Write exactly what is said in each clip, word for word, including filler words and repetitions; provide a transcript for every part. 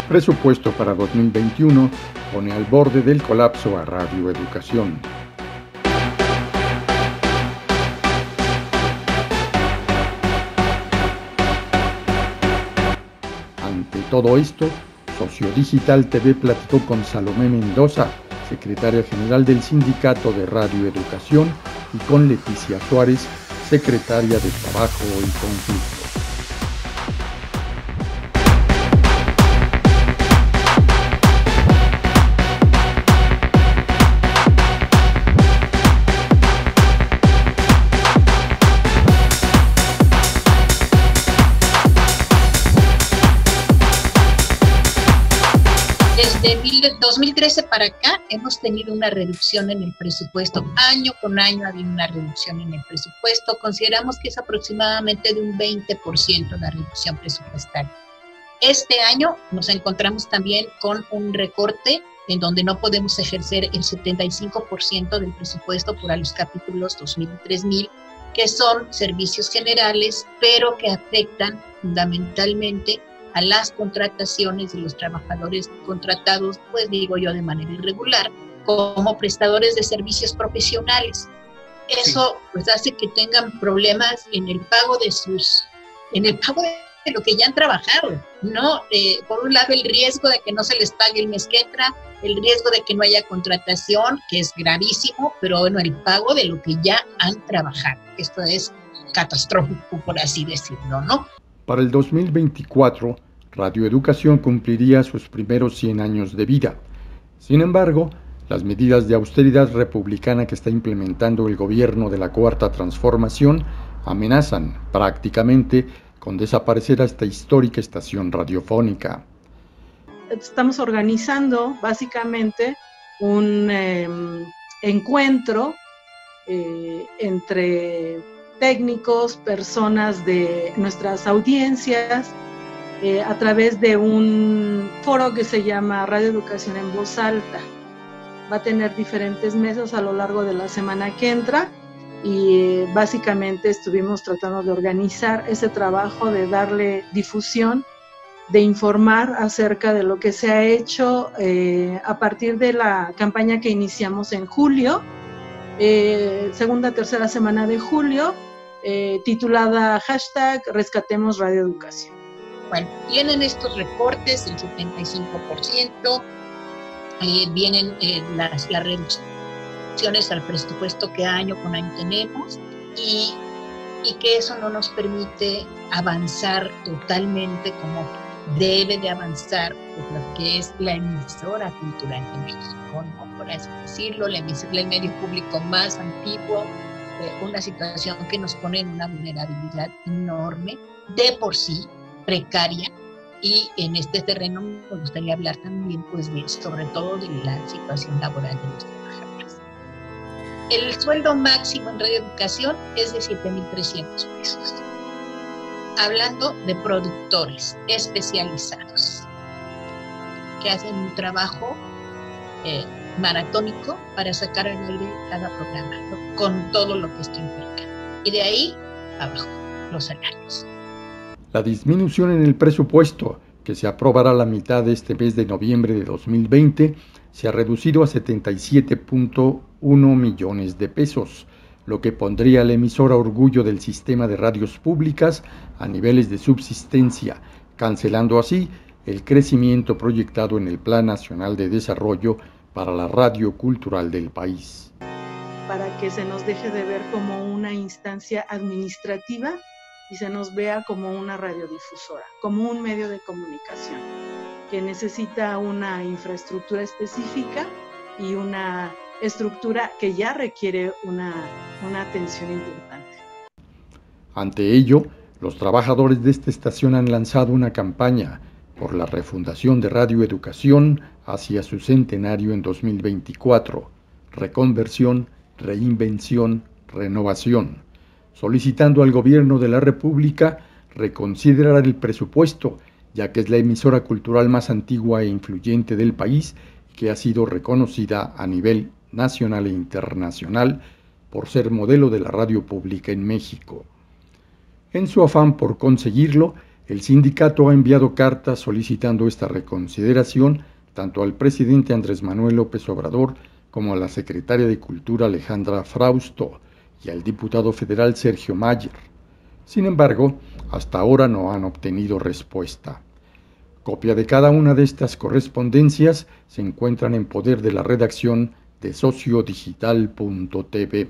Presupuesto para dos mil veintiuno pone al borde del colapso a Radio Educación. Ante todo esto, Sociodigital T V platicó con Salomé Mendoza, secretaria general del Sindicato de Radio Educación, y con Leticia Suárez, secretaria de Trabajo y Conflicto. Desde dos mil trece para acá hemos tenido una reducción en el presupuesto. Año con año ha habido una reducción en el presupuesto. Consideramos que es aproximadamente de un veinte por ciento la reducción presupuestaria. Este año nos encontramos también con un recorte en donde no podemos ejercer el setenta y cinco por ciento del presupuesto por los capítulos dos mil y tres mil, que son servicios generales, pero que afectan fundamentalmente a las contrataciones de los trabajadores contratados, pues digo yo, de manera irregular, como prestadores de servicios profesionales. Eso sí, pues hace que tengan problemas en el pago de sus, en el pago de lo que ya han trabajado, ¿no? Eh, por un lado el riesgo de que no se les pague el mes que entra, el riesgo de que no haya contratación, que es gravísimo, pero bueno, el pago de lo que ya han trabajado. Esto es catastrófico, por así decirlo, ¿no? Para el dos mil veinticuatro, Radio Educación cumpliría sus primeros cien años de vida. Sin embargo, las medidas de austeridad republicana que está implementando el gobierno de la Cuarta Transformación amenazan prácticamente con desaparecer a esta histórica estación radiofónica. Estamos organizando básicamente un eh, encuentro eh, entre técnicos, personas de nuestras audiencias, eh, a través de un foro que se llama Radio Educación en Voz Alta. Va a tener diferentes mesas a lo largo de la semana que entra y eh, básicamente estuvimos tratando de organizar ese trabajo, de darle difusión, de informar acerca de lo que se ha hecho eh, a partir de la campaña que iniciamos en julio, eh, segunda, tercera semana de julio, Eh, titulada hashtag Rescatemos Radio Educación. Bueno, vienen estos recortes, el setenta y cinco por ciento, eh, vienen eh, las, las reducciones al presupuesto que año con año tenemos y, y que eso no nos permite avanzar totalmente como debe de avanzar pues, lo que es la emisora cultural de México, ¿no? Por así decirlo, la emisora, el medio público más antiguo, una situación que nos pone en una vulnerabilidad enorme, de por sí precaria, y en este terreno me gustaría hablar también pues de, sobre todo de la situación laboral de los trabajadores. El sueldo máximo en Radio Educación es de siete mil trescientos pesos, hablando de productores especializados que hacen un trabajo eh, maratónico para sacar al aire cada programa, ¿no? Con todo lo que esto implica. Y de ahí abajo, los salarios. La disminución en el presupuesto, que se aprobará la mitad de este mes de noviembre de dos mil veinte, se ha reducido a setenta y siete punto uno millones de pesos, lo que pondría a la emisora Orgullo del sistema de radios públicas a niveles de subsistencia, cancelando así el crecimiento proyectado en el Plan Nacional de Desarrollo para la radio cultural del país. Para que se nos deje de ver como una instancia administrativa y se nos vea como una radiodifusora, como un medio de comunicación que necesita una infraestructura específica y una estructura que ya requiere una, una atención importante. Ante ello, los trabajadores de esta estación han lanzado una campaña por la refundación de Radio Educación hacia su centenario en dos mil veinticuatro, reconversión, reinvención, renovación, solicitando al gobierno de la República reconsiderar el presupuesto, ya que es la emisora cultural más antigua e influyente del país, que ha sido reconocida a nivel nacional e internacional por ser modelo de la radio pública en México. En su afán por conseguirlo, El sindicato ha enviado cartas solicitando esta reconsideración tanto al presidente Andrés Manuel López Obrador como a la secretaria de Cultura Alejandra Frausto y al diputado federal Sergio Mayer. Sin embargo, hasta ahora no han obtenido respuesta. Copia de cada una de estas correspondencias se encuentran en poder de la redacción de sociodigital punto t v.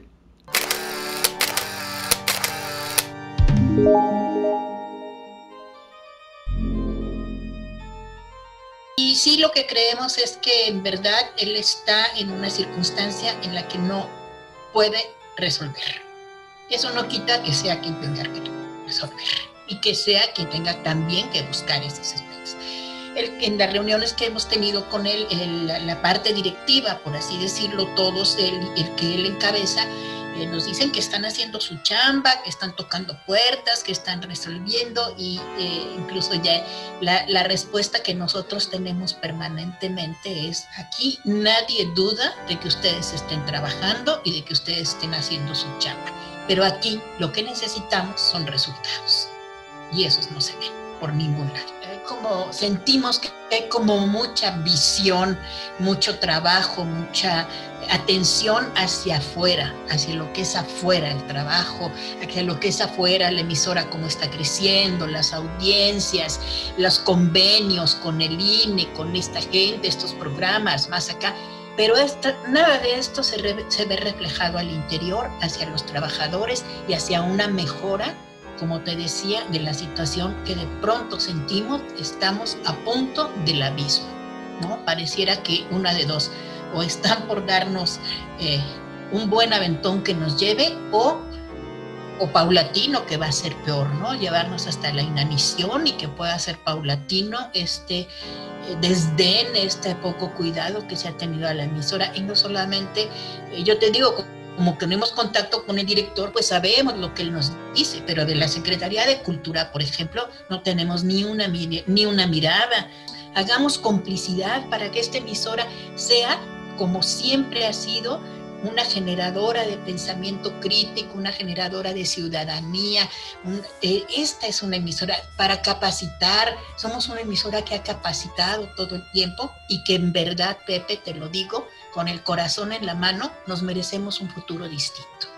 Y sí, lo que creemos es que en verdad él está en una circunstancia en la que no puede resolver. Eso no quita que sea quien tenga que resolver y que sea quien tenga también que buscar esos aspectos. El, en las reuniones que hemos tenido con él, el, la, la parte directiva, por así decirlo, todos, el, el que él encabeza, eh, nos dicen que están haciendo su chamba, que están tocando puertas, que están resolviendo y eh, incluso ya la, la respuesta que nosotros tenemos permanentemente es: aquí nadie duda de que ustedes estén trabajando y de que ustedes estén haciendo su chamba, pero aquí lo que necesitamos son resultados y esos no se ven por ningún lado. Como sentimos que hay como mucha visión, mucho trabajo, mucha atención hacia afuera, hacia lo que es afuera el trabajo, hacia lo que es afuera la emisora, cómo está creciendo, las audiencias, los convenios con el I N E, con esta gente, estos programas, más acá. Pero esta, nada de esto se, re, se ve reflejado al interior, hacia los trabajadores y hacia una mejora, como te decía, de la situación que de pronto sentimos, estamos a punto del abismo, ¿no? Pareciera que una de dos, o están por darnos eh, un buen aventón que nos lleve, o, o paulatino, que va a ser peor, ¿no? Llevarnos hasta la inanición y que pueda ser paulatino este eh, desdén, este poco cuidado que se ha tenido a la emisora. Y no solamente, eh, yo te digo, como tenemos contacto con el director, pues sabemos lo que él nos dice, pero de la Secretaría de Cultura, por ejemplo, no tenemos ni una, ni una mirada. Hagamos complicidad para que esta emisora sea, como siempre ha sido, una generadora de pensamiento crítico, una generadora de ciudadanía. Un, eh, esta es una emisora para capacitar, somos una emisora que ha capacitado todo el tiempo y que en verdad, Pepe, te lo digo, con el corazón en la mano, nos merecemos un futuro distinto.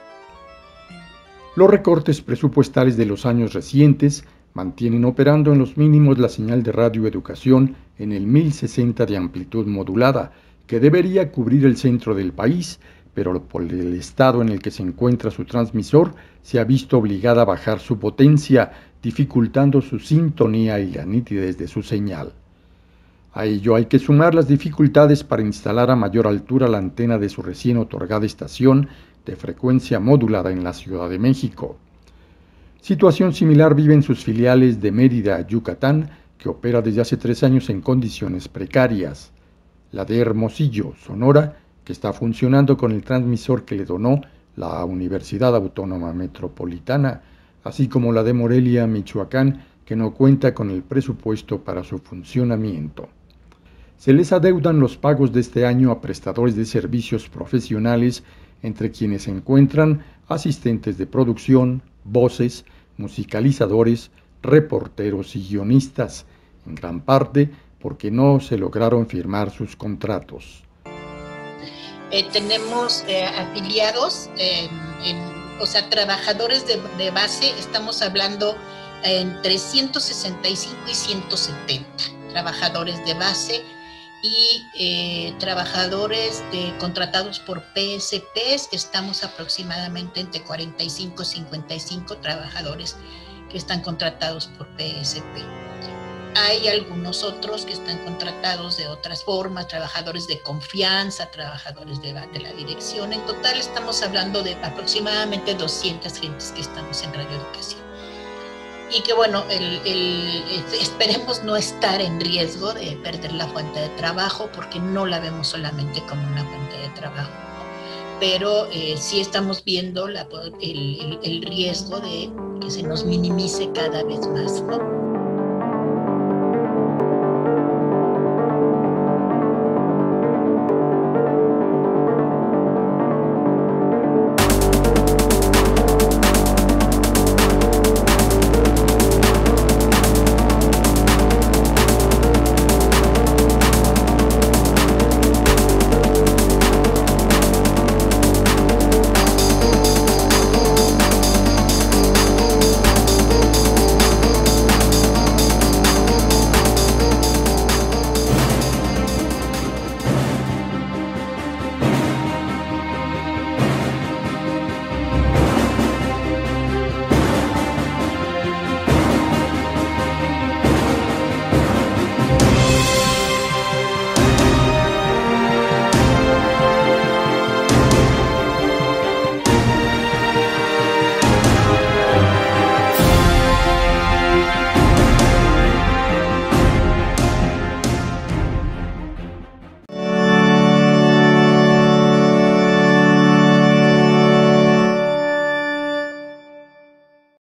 Los recortes presupuestales de los años recientes mantienen operando en los mínimos la señal de radioeducación en el mil sesenta de amplitud modulada, que debería cubrir el centro del país, pero por el estado en el que se encuentra su transmisor, se ha visto obligada a bajar su potencia, dificultando su sintonía y la nitidez de su señal. A ello hay que sumar las dificultades para instalar a mayor altura la antena de su recién otorgada estación de frecuencia modulada en la Ciudad de México. Situación similar viven sus filiales de Mérida, Yucatán, que opera desde hace tres años en condiciones precarias. La de Hermosillo, Sonora, que está funcionando con el transmisor que le donó la Universidad Autónoma Metropolitana, así como la de Morelia, Michoacán, que no cuenta con el presupuesto para su funcionamiento. Se les adeudan los pagos de este año a prestadores de servicios profesionales, entre quienes se encuentran asistentes de producción, voces, musicalizadores, reporteros y guionistas, en gran parte porque no se lograron firmar sus contratos. Eh, tenemos eh, afiliados, eh, en, o sea, trabajadores de, de base, estamos hablando entre ciento sesenta y cinco y ciento setenta trabajadores de base y eh, trabajadores de, contratados por P S Ps, estamos aproximadamente entre cuarenta y cinco y cincuenta y cinco trabajadores que están contratados por P S P. Hay algunos otros que están contratados de otras formas, trabajadores de confianza, trabajadores de la, de la dirección. En total estamos hablando de aproximadamente doscientas gentes que estamos en radioeducación. Y que bueno, el, el, esperemos no estar en riesgo de perder la fuente de trabajo, porque no la vemos solamente como una fuente de trabajo, ¿no? Pero eh, sí estamos viendo la, el, el, el riesgo de que se nos minimice cada vez más, ¿no?